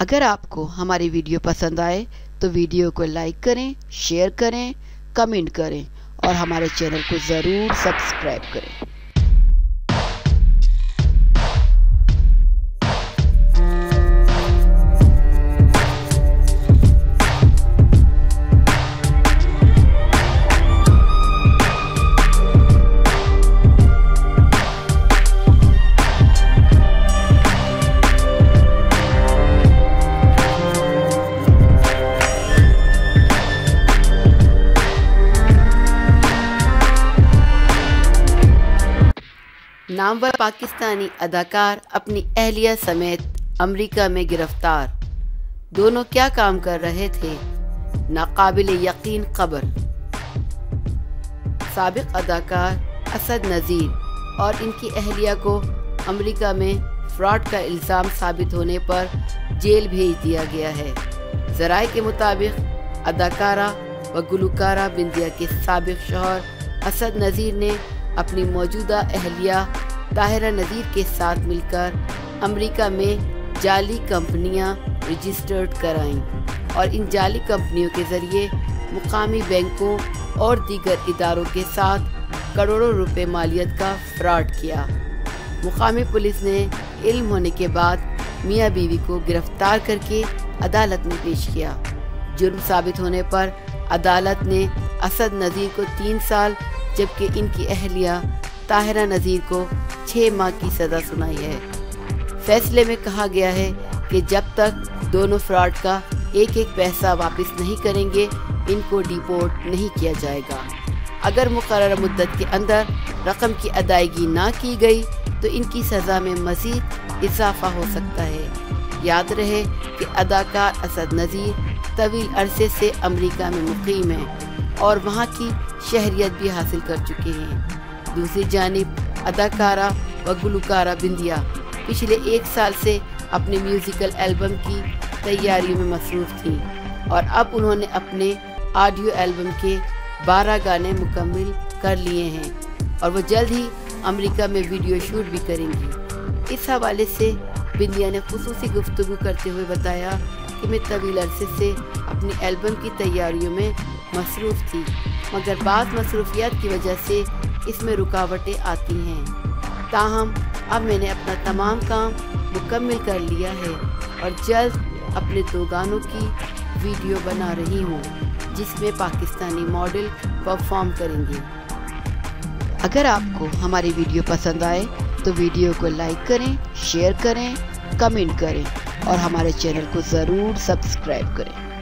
अगर आपको हमारी वीडियो पसंद आए तो वीडियो को लाइक करें, शेयर करें, कमेंट करें और हमारे चैनल को ज़रूर सब्सक्राइब करें। नामवर पाकिस्तानी अदाकार अपनी अहलिया समेत अमेरिका में गिरफ्तार। दोनों क्या काम कर रहे थे, नाकाबिल यकीन खबर। साबिक अदाकार असद नज़ीर और इनकी अहलिया को अमेरिका में फ्रॉड का इल्ज़ाम साबित होने पर जेल भेज दिया गया है। ज़राए के मुताबिक अदाकारा व गुलकारा बिंदिया के साबिक शौहर असद नज़ीर ने अपनी मौजूदा अहलिया ताहिरा नज़ीर के साथ मिलकर अमेरिका में जाली कंपनियां रजिस्टर्ड कराईं और इन जाली कंपनियों के ज़रिए मुकामी बैंकों और दीगर इदारों के साथ करोड़ों रुपए मालियत का फ्रॉड किया। मुकामी पुलिस ने इल्म होने के बाद मियाँ बीवी को गिरफ्तार करके अदालत में पेश किया। जुर्म साबित होने पर अदालत ने असद नज़ीर को 3 साल जबकि इनकी अहलिया ताहिरा नज़ीर को 6 माह की सज़ा सुनाई है। फैसले में कहा गया है कि जब तक दोनों फ्रॉड का एक एक पैसा वापस नहीं करेंगे इनको डिपोर्ट नहीं किया जाएगा। अगर मुकर्रर मुद्दत के अंदर रकम की अदायगी ना की गई तो इनकी सज़ा में मज़ीद इजाफा हो सकता है। याद रहे कि अदाकार असद नज़ीर तवील अरसे से अमेरिका में मुक़ीम हैं और वहाँ की शहरियत भी हासिल कर चुके हैं। दूसरी जानिब अदाकारा व गुलकारा बिंदिया पिछले 1 साल से अपने म्यूज़िकल एल्बम की तैयारियों में मसरूफ़ थी और अब उन्होंने अपने ऑडियो एल्बम के 12 गाने मुकम्मल कर लिए हैं और वो जल्द ही अमेरिका में वीडियो शूट भी करेंगी। इस हवाले से बिंदिया ने खुसूसी गुफ्तगू करते हुए बताया कि मैं तवील अरसे से अपनी एल्बम की तैयारियों में मसरूफ़ थी मगर बाज़ मसरूफियात की वजह से इसमें रुकावटें आती हैं। ताहम अब मैंने अपना तमाम काम मुकम्मल कर लिया है और जल्द अपने 2 गानों की वीडियो बना रही हूँ जिसमें पाकिस्तानी मॉडल परफॉर्म करेंगे। अगर आपको हमारी वीडियो पसंद आए तो वीडियो को लाइक करें, शेयर करें, कमेंट करें और हमारे चैनल को ज़रूर सब्सक्राइब करें।